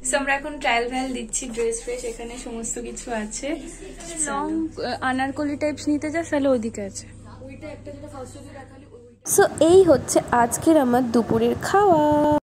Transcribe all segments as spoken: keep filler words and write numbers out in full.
আমরা এখন ট্রায়াল ভ্যাল দিচ্ছি, ড্রেস ফ্রেস এখানে সমস্ত কিছু আছে। লং আনারকলি টাইপস নিতে চাস তাহলে ওদিকে আছে। সো এই হচ্ছে আজকের আমার দুপুরের খাওয়া।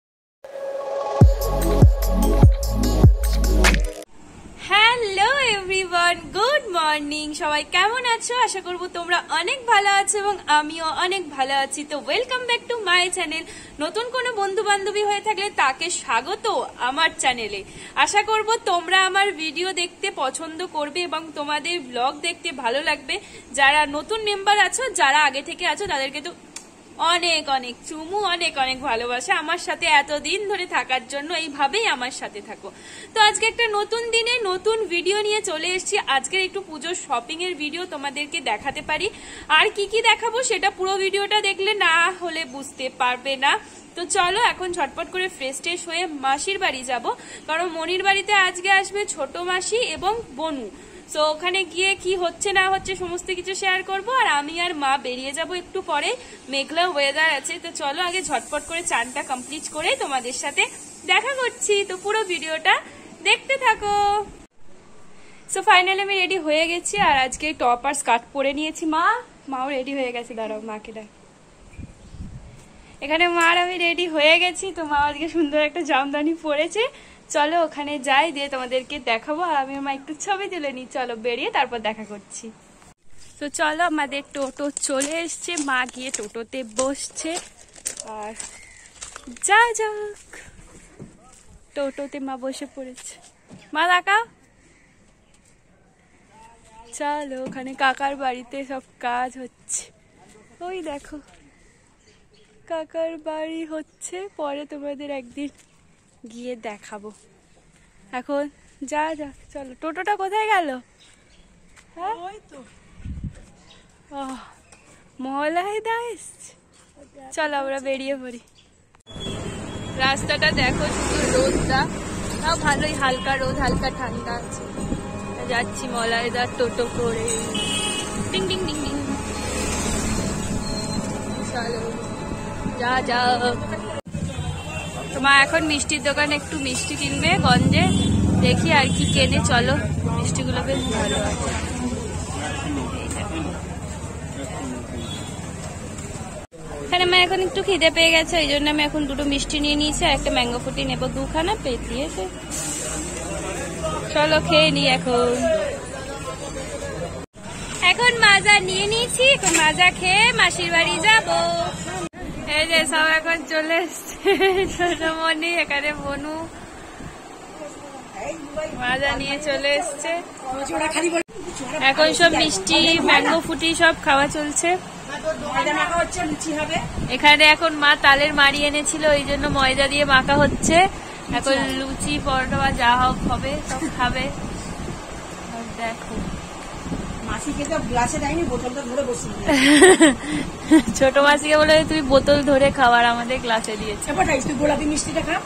Hello everyone, good morning. সবাই কেমন আছো? আশা করবো তোমরা অনেক ভালো আছো এবং আমিও অনেক ভালো আছি। তো welcome back to my channel. নতুন কোনো বন্ধু বান্ধবী হয়ে থাকলে তাকে স্বাগত আমার চ্যানেলে। আশা করবো তোমরা আমার ভিডিও দেখতে পছন্দ করবে এবং তোমাদের ব্লগ দেখতে ভালো লাগবে। যারা নতুন মেম্বার আছো, যারা আগে থেকে আছো, তাদেরকে তো অনেক অনেক চুমু, অনেক অনেক ভালোবাসা আমার সাথে এতদিন ধরে থাকার জন্য। এইভাবেই আমার সাথে থাকো। তো আজকে একটা নতুন দিনে নতুন ভিডিও নিয়ে চলে এসেছি। আজকের একটু পুজোর শপিং এর ভিডিও তোমাদেরকে দেখাতে পারি। আর কি কি দেখাবো সেটা পুরো ভিডিওটা দেখলে না হলে বুঝতে পারবে না। তো চলো এখন ঝটপট করে ফ্রেশ ট্রেশ হয়ে মাসির বাড়ি যাব, কারণ মনির বাড়িতে আজকে আসবে ছোট মাসি এবং বনু। তো ওখানে গিয়ে কি হচ্ছে না হচ্ছে সমস্ত কিছু শেয়ার করব। আর আমি আর মা বেরিয়ে যাব একটু পরে, মেঘলা ওয়েদার আছে। তো চলো আগে ঝটপট করে চানটা কমপ্লিট করে তোমাদের সাথে দেখা করছি। তো পুরো ভিডিওটা দেখতে থাকো। সো ফাইনালি আমি রেডি হয়ে গেছি আর আজকে টপ আর স্কার্ট পরে নিয়েছি। মা মাও রেডি হয়ে গেছে, দাঁড়াও মাকে ডাক। এখানে মা আর আমি রেডি হয়ে গেছি। তো মা আজকে সুন্দর একটা জামদানি পরেছে। চলো ওখানে যাই, দিয়ে তোমাদেরকে দেখাবো। আর আমি মা একটু ছবি তুলে নিই। চলো বেরিয়ে তারপর দেখা করছি। তো চলো আমাদের টোটো চলে এসছে, মা গিয়ে টোটোতে বসছে। আর যা যাক, টোটোতে মা বসে পড়েছে। মা দেখা, চলো ওখানে কাকার বাড়িতে সব কাজ হচ্ছে। ওই দেখো কাকার বাড়ি হচ্ছে, পরে তোমাদের একদিন গিয়ে দেখাবো। এখন যা যাক, চলো। টোটোটা কোথায় গেল? হ্যাঁ ওই তো মহলায় দাস। চলো আমরা বেরিয়ে পড়ি। রাস্তাটা দেখো, শুধু রোদটা, তাও ভালোই হালকা রোদ, হালকা ঠান্ডা আছে। যাচ্ছি মলাইদার টোটো করে। ডিং ডিং ডিং ডিং। চলো যা যা। তোমার এখন মিষ্টির দোকানে একটু মিষ্টি কিনবে গঞ্জে, দেখি আর কি কেনে। চলো, মিষ্টিগুলো বেশ ভালো আছে। এখানে আমার এখন একটু খিদে পেয়ে গেছে, ওই জন্য আমি এখন দুটো মিষ্টি নিয়ে নিয়েছি আর একটা ম্যাঙ্গো ফুটি নেবো, দুখানা পেয়ে দিয়েছে। চলো খেয়ে নি এখন। এখন মাজা নিয়ে নিয়েছি, এখন মাজা খেয়ে মাসির বাড়ি যাবো। এই যে সব এখন চলে এসছে, ছোটমণি, এখানে বনু মাজা নিয়ে চলে এসছে। এখন সব মিষ্টি ম্যাঙ্গো ফুটি সব খাওয়া চলছে। এখানে এখন মা তালের মাড়ি এনেছিল, ওই জন্য ময়দা দিয়ে মাখা হচ্ছে। এখন লুচি পরোটা বা যা হোক হবে সব খাবে। দেখো ছোট মাসিকে বলে তুই বোতল ধরে খাবার, আমাদের গ্লাসে দিয়েছে। গোলাপি মিষ্টিটা খা,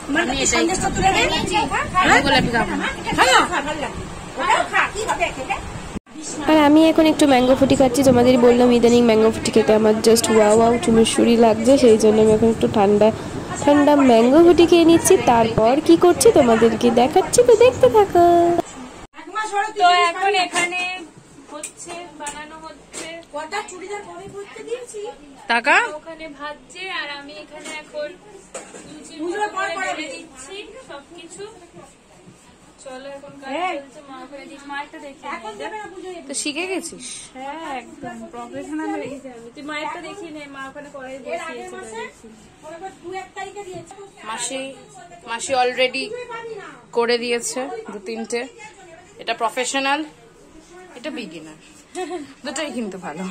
আর আমি এখন একটু ম্যাঙ্গো ফুটি খাচ্ছি। তোমাদের বললাম ইদানিং ম্যাঙ্গো ফুটি খেতে আমার জাস্ট ওয়াও ওয়াও চুনুশুরি লাগছে, সেই জন্য আমি এখন একটু ঠান্ডা ঠান্ডা ম্যাঙ্গো ফুটি খেয়ে নিচ্ছি। তারপর কি করছি তোমাদেরকে দেখাচ্ছি, তো দেখতে থাকো। তো এখন এখানে হচ্ছে, বানানো হচ্ছে, টাকা ওখানে ভাজছে আর আমি এখানে এখন দিচ্ছি সবকিছু। চলো এখন মায়েরটা দেখি। তো শিখে গেছিস? হ্যাঁ একদম প্রফেশনাল হয়ে গেছে। তুই মায়েরটা দেখি নে, মা ওখানে কড়াই বসিয়েছে। মাসি মাসি অলরেডি করে দিয়েছে দু তিনটে। এটা প্রফেশনাল, এটা বিগিনার, দুটোই কিন্তু ভালো।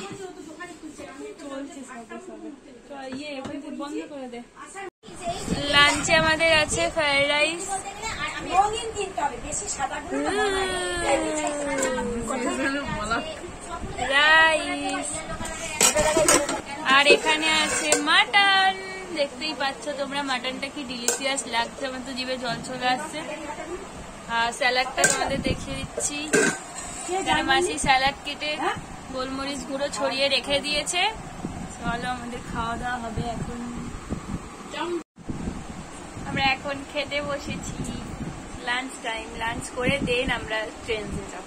লাঞ্চে আমাদের আছে ফ্রাইড রাইস, রাইস, আর এখানে আছে মাটন। দেখতেই পাচ্ছ তোমরা মাটনটা কি ডিলিশিয়াস লাগছে, আমার তো জিভে জল চলে আসছে। আর স্যালাডটা তোমাদের দেখিয়ে দিচ্ছি। এখানে মাসি স্যালাড কেটে গোলমরিচ গুঁড়ো ছড়িয়ে রেখে দিয়েছে। চলো আমাদের খাওয়া দাওয়া হবে এখন। আমরা এখন খেতে বসেছি। লাঞ্চ লাঞ্চ করে দেন আমরা ট্রেনে যাব।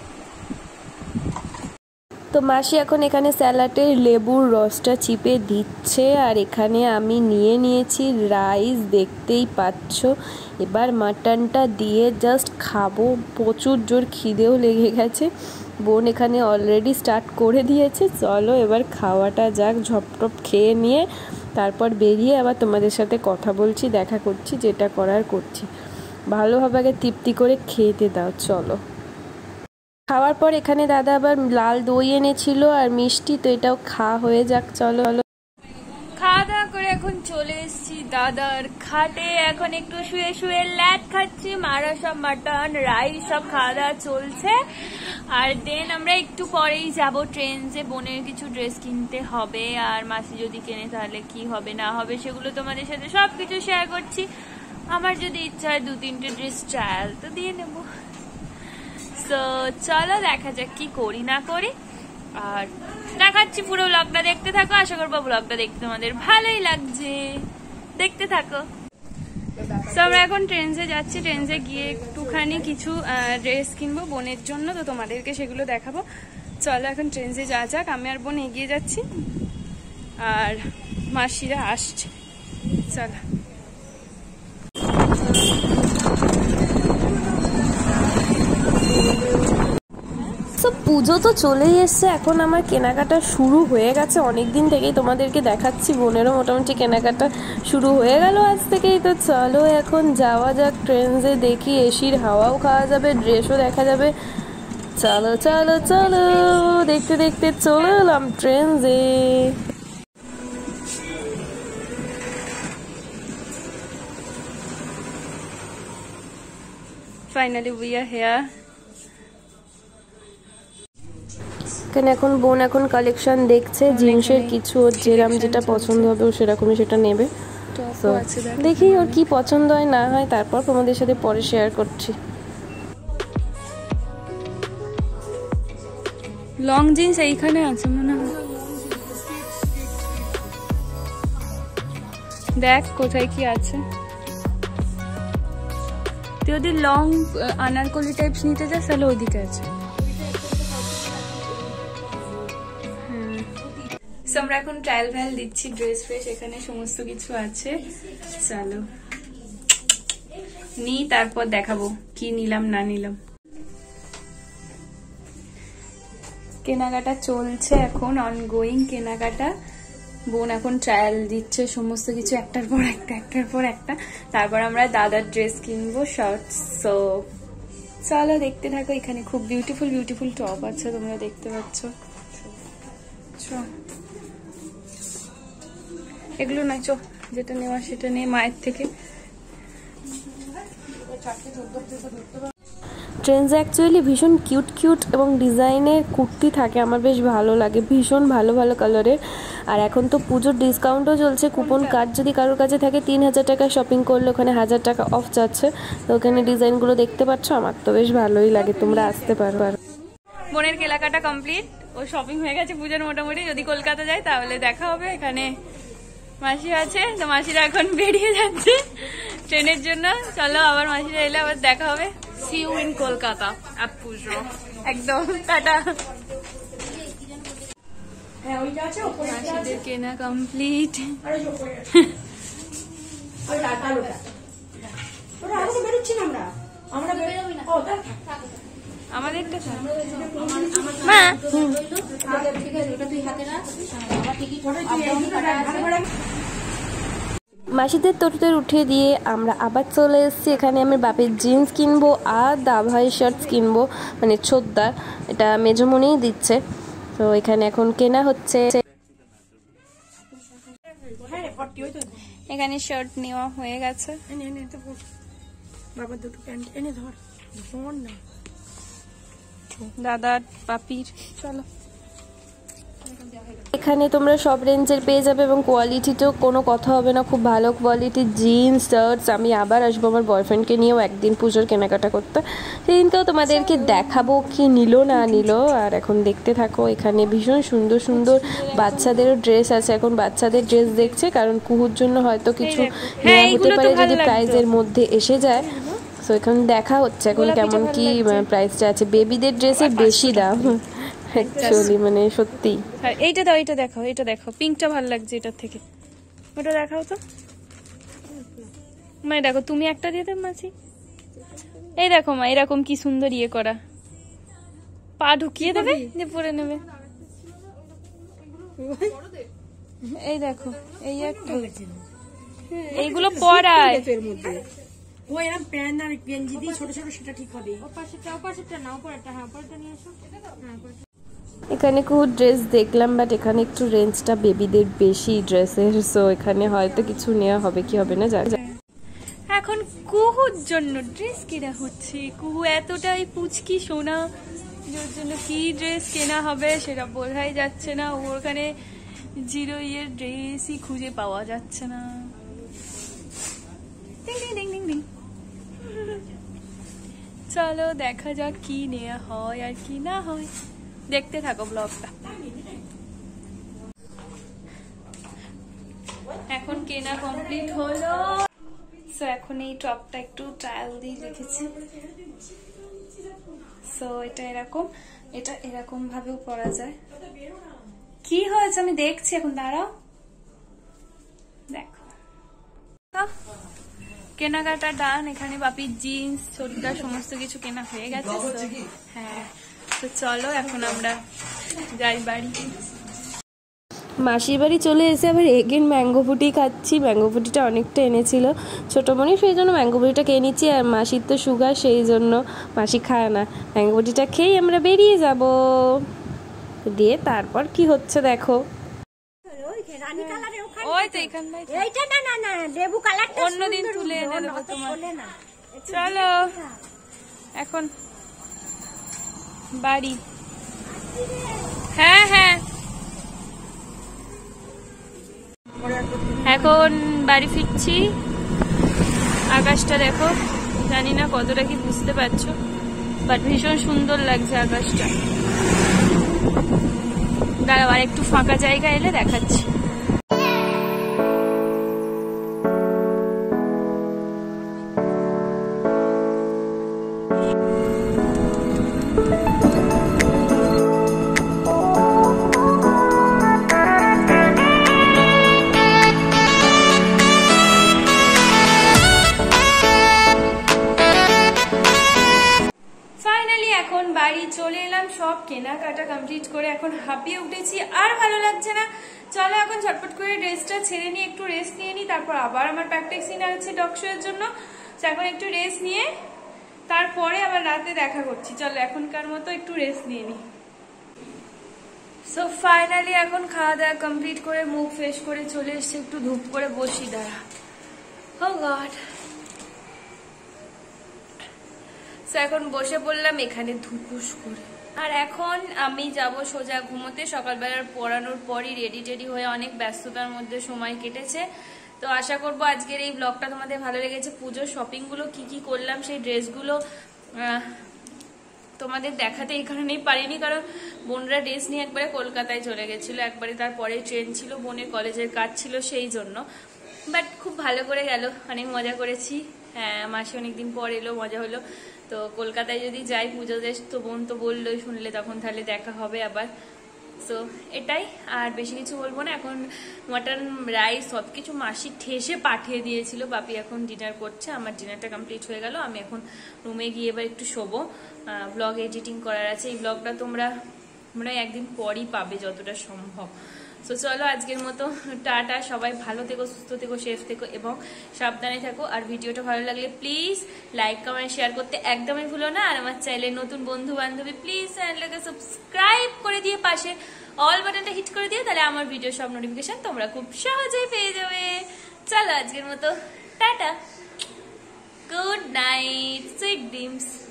তো মাসি এখন এখানে স্যালাডের লেবুর রসটা চিপে দিচ্ছে, আর এখানে আমি নিয়ে নিয়েছি রাইস, দেখতেই পাচ্ছ। এবার মাটনটা দিয়ে জাস্ট খাবো, প্রচুর জোর খিদেও লেগে গেছে। বোন এখানে অলরেডি স্টার্ট করে দিয়েছে, চলো এবার খাওয়াটা যাক, ঝপটপ খেয়ে নিয়ে তারপর বেরিয়ে আবার তোমাদের সাথে কথা বলছি, দেখা করছি, যেটা করার করছি। ভালোভাবে আগে তৃপ্তি করে খেতে দাও। চলো, খাওয়ার পর এখানে দাদা আবার লাল দই এনেছিল আর মিষ্টি, তো এটাও খাওয়া হয়ে যাক। চলো চলো, খাওয়া দাওয়া করে এখন চলে এসেছি দাদার খাটে, এখন একটু শুয়ে শুয়ে ল্যাট খাচ্ছি। মারা সব মাটন রাইস সব খাওয়া দাওয়া চলছে। আর দেন আমরা একটু পরেই যাব ট্রেন, যে বোনের কিছু ড্রেস কিনতে হবে, আর মাসি যদি কেনে তাহলে কি হবে না হবে সেগুলো তোমাদের সাথে সবকিছু শেয়ার করছি। আমার যদি ইচ্ছা হয় দু তিনটে ড্রেস ট্রায়াল তো দিয়ে নেব। তো চলো দেখা যাক কি করি না করি, আর দেখাচ্ছি পুরো ব্লগটা দেখতে থাকো। আশা করবো ব্লগটা দেখতে তোমাদের ভালোই লাগছে, দেখতে থাকো। তো আমরা এখন ট্রেনসে যাচ্ছি, ট্রেনসে গিয়ে একটুখানি কিছু ড্রেস কিনবো বোনের জন্য, তো তোমাদেরকে সেগুলো দেখাবো। চলো এখন ট্রেনসে যাওয়া যাক। আমি আর বোন এগিয়ে যাচ্ছি আর মাসিরা আসছে, চলো। তো পুজো তো চলেই এসছে, এখন আমার কেনাকাটা শুরু হয়ে গেছে অনেক দিন থেকেই, তোমাদেরকে দেখাচ্ছি। বোনেরও মোটামুটি কেনাকাটা শুরু হয়ে গেল আজ থেকেই। তো চলো এখন যাওয়া যাক ট্রেনসে, দেখি এসির হাওয়াও খাওয়া যাবে, ড্রেসও দেখা যাবে। চলো চলো চলো, দেখতে দেখতে চলে এলাম ট্রেনসে। Finally we are here. এখানে এখন বোন এখন কালেকশন দেখছে জিন্সের, কিছু ওর যেরকম যেটা পছন্দ হবে ও সেরকমই সেটা নেবে। তো দেখি ওর কি পছন্দ হয় না হয়, তারপর তোমাদের সাথে পরে শেয়ার করছি। লং জিন্স এইখানে আছে মনে হয়, দেখ কোথায় কি আছে। তুই যদি লং আনারকলি টাইপস নিতে যাস তাহলে ওইদিকে আছে। আমরা এখন ট্রায়াল ভ্যাল দিচ্ছি ড্রেস ফ্রেস, এখানে সমস্ত কিছু আছে। চলো নি, তারপর দেখাবো কি নিলাম না নিলাম। কেনাকাটা চলছে এখন, অনগোয়িং কেনাকাটা। বোন এখন ট্রায়াল দিচ্ছে সমস্ত কিছু, একটার পর একটা একটার পর একটা। তারপর আমরা দাদার ড্রেস কিনবো, শর্টস। সো চলো দেখতে থাকো। এখানে খুব বিউটিফুল বিউটিফুল টপ আছে, তোমরা দেখতে পাচ্ছ। এগুলো না, চো যেটা নেওয়া সেটা নেই মায়ের থেকে। ট্রেন্ডস অ্যাকচুয়ালি ভীষণ কিউট কিউট এবং ডিজাইনের কুর্তি থাকে, আমার বেশ ভালো লাগে, ভীষণ ভালো ভালো কালারের। আর এখন তো পুজোর ডিসকাউন্টও চলছে, কুপন কার্ড যদি কারোর কাছে থাকে তিন হাজার টাকা শপিং করলে ওখানে হাজার টাকা অফ যাচ্ছে। তো ওখানে ডিজাইনগুলো দেখতে পাচ্ছ, আমার তো বেশ ভালোই লাগে, তোমরা আসতে পারো। বোনের কেনাকাটা কমপ্লিট, ও শপিং হয়ে গেছে পুজোর মোটামুটি। যদি কলকাতা যায় তাহলে দেখা হবে। এখানে মাসি আছে, তো মাসিরা এখন বেরিয়ে যাচ্ছে ট্রেনের জন্য। চলো আবার মাসিরা এলে আবার দেখা হবে। See you in Kolkata at Pujo. একদম টাটা। মাসিদের কেনা কমপ্লিট। আমাদেরটা মা মাসিদের তোরদের উঠিয়ে দিয়ে আমরা আবার চলে এসেছি। এখানে আমি বাপের জিন্স কিনবো আর দাভাই শার্টস কিনবো, মানে ছোটদার, এটা মেজমনিই দিচ্ছে। তো এখানে এখন কেনা হচ্ছে। এখানে শার্ট নেওয়া হয়ে গেছে। দাদার পাপির। চলো, এখানে তোমরা সব রেঞ্জের পেয়ে যাবে এবং কোয়ালিটিতেও কোনো কথা হবে না, খুব ভালো কোয়ালিটির জিন্স শার্টস। আমি আবার আসবো আমার বয়ফ্রেন্ডকে নিয়েও একদিন পুজোর কেনাকাটা করতে, সেদিনকেও তোমাদেরকে দেখাবো কি নিল না নিল। আর এখন দেখতে থাকো, এখানে ভীষণ সুন্দর সুন্দর বাচ্চাদেরও ড্রেস আছে। এখন বাচ্চাদের ড্রেস দেখছে, কারণ কুহুর জন্য হয়তো কিছু নেওয়া হতে পারে যদি প্রাইজের মধ্যে এসে যায়। সো এখানে দেখা হচ্ছে এখন কেমন কি প্রাইসটা আছে। বেবিদের ড্রেসের বেশি দাম অ্যাকচুয়ালি, মানে সত্যি। আর এইটা দাও, এইটা দেখাও, এটা দেখাও, পিঙ্কটা ভালো লাগছে এটার থেকে, ওটা দেখাও তো। মানে দেখো তুমি একটা দিয়ে দেব মাছি, এই দেখো মা এরকম কি সুন্দর ইয়ে করা, পা ঢুকিয়ে দেবে যে পরে নেবে। এই দেখো এই একটা, এইগুলো পরায় ওই এরকম প্যান্ট আর গেঞ্জি দিয়ে ছোট ছোট, সেটা ঠিক হবে। ওপাশেরটা ওপাশেরটা না, ওপরেরটা, হ্যাঁ ওপরেরটা নিয়ে আসো। এখানে খুব ড্রেস দেখলাম, বাট এখানে একটু রেঞ্জটা বেবিদের বেশি ড্রেসের, সো এখানে হয়তো কিছু নেওয়া হবে কি হবে না জানি। এখন কুহুর জন্য ড্রেস কেনা হচ্ছে। কুহু এতটাই পুচকি সোনা, যার জন্য কি ড্রেস কেনা হবে সেটা বোঝাই যাচ্ছে না। ওখানে জিরো ইয়ের ড্রেসই খুঁজে পাওয়া যাচ্ছে না। চলো দেখা যাক কি নেওয়া হয় আর কি না হয়, দেখতে থাকো ব্লগটা। এখন কেনা কমপ্লিট হলো। সো এখন এই টপটা একটু ট্রায়াল দিয়ে রেখেছি। সো এটা এরকম, এটা এরকম ভাবেও পরা যায়। কি হয়েছে আমি দেখছি এখন, দাঁড়াও দেখো। কেনাকাটা ডান, এখানে বাপির জিন্স চুড়িদার সমস্ত কিছু কেনা হয়ে গেছে। হ্যাঁ তো চলো এখন আমরা যাই বাড়ি। মাসির বাড়ি চলে এসে আবার এগেন ম্যাঙ্গো ফুটি খাচ্ছি। ম্যাঙ্গো ফুটিটা অনেকটা এনেছিল ছোটো মনি, সেই জন্য ম্যাঙ্গো ফুটিটা খেয়ে নিচ্ছি। আর মাসির তো সুগার, সেই জন্য মাসি খায় না। ম্যাঙ্গো ফুটিটা খেয়েই আমরা বেরিয়ে যাব। দিয়ে তারপর কি হচ্ছে দেখো। ওই তো এখানটায়, এইটা না না না, লেবু কালারটা অন্যদিন তুলে এনে দেবো তোমার। চলো এখন বাড়ি। হ্যাঁ হ্যাঁ এখন বাড়ি ফিরছি। আকাশটা দেখো, জানি না কতটা কি বুঝতে পারছো, বাট ভীষণ সুন্দর লাগছে আকাশটা। দাঁড়াও আর একটু ফাঁকা জায়গা এলে দেখাচ্ছি। বাড়ি চলে এলাম, সব কেনাকাটা কমপ্লিট করে এখন হাঁপিয়ে উঠেছি, আর ভালো লাগছে না। চলো এখন ঝটপট করে ড্রেসটা ছেড়ে নিয়ে একটু রেস্ট নিয়ে নিই, তারপর আবার আমার প্র্যাকটিস সিন আছে ডগ শো এর জন্য। এখন একটু রেস্ট নিয়ে তারপরে আবার রাতে দেখা করছি। চলো এখনকার মতো একটু রেস্ট নিয়ে নিই। সো ফাইনালি এখন খাওয়া দাওয়া কমপ্লিট করে মুখ ফ্রেশ করে চলে এসছে, একটু ধূপ করে বসি। দাঁড়া, ও গড। সো এখন বসে পড়লাম এখানে ধুপুস করে, আর এখন আমি যাব সোজা ঘুমোতে। সকালবেলার পড়ানোর পরই রেডি টেডি হয়ে অনেক ব্যস্ততার মধ্যে সময় কেটেছে। তো আশা করবো আজকের এই ব্লগটা তোমাদের ভালো লেগেছে। পুজোর শপিংগুলো কি কি করলাম, সেই ড্রেসগুলো তোমাদের দেখাতে এই কারণেই পারিনি, কারণ বোনরা ড্রেস নিয়ে একবারে কলকাতায় চলে গেছিলো, একবারে তারপরে ট্রেন ছিল, বোনের কলেজের কাজ ছিল, সেই জন্য। বাট খুব ভালো করে গেল, অনেক মজা করেছি। হ্যাঁ, মাসি অনেকদিন পর এলো, মজা হলো। তো কলকাতায় যদি যাই পুজো দেশ, তো বোন তো বললোই, শুনলে তখন তাহলে দেখা হবে আবার। সো এটাই, আর বেশি কিছু বলবো না। এখন মটন রাইস সব কিছু মাসি ঠেসে পাঠিয়ে দিয়েছিল। বাপি এখন ডিনার করছে, আমার ডিনারটা কমপ্লিট হয়ে গেল। আমি এখন রুমে গিয়ে এবার একটু শোবো, ব্লগ এডিটিং করার আছে। এই ব্লগটা তোমরা মনে হয় একদিন পরই পাবে যতটা সম্ভব। সো চলো আজকের মতো টাটা, সবাই ভালো থেকো, সুস্থ থেকো, সেফ থেকো এবং সাবধানে থাকো। আর ভিডিওটা ভালো লাগলে প্লিজ লাইক কমেন্ট শেয়ার করতে একদমই ভুলো না। আর আমার চ্যানেলের নতুন বন্ধু বান্ধবী প্লিজ চ্যানেলটাকে সাবস্ক্রাইব করে দিয়ে পাশে অল বাটনটা হিট করে দিও, তাহলে আমার ভিডিও সব নোটিফিকেশন তোমরা খুব সহজেই পেয়ে যাবে। চলো আজকের মতো টাটা, গুড নাইট, সুইট ড্রিমস।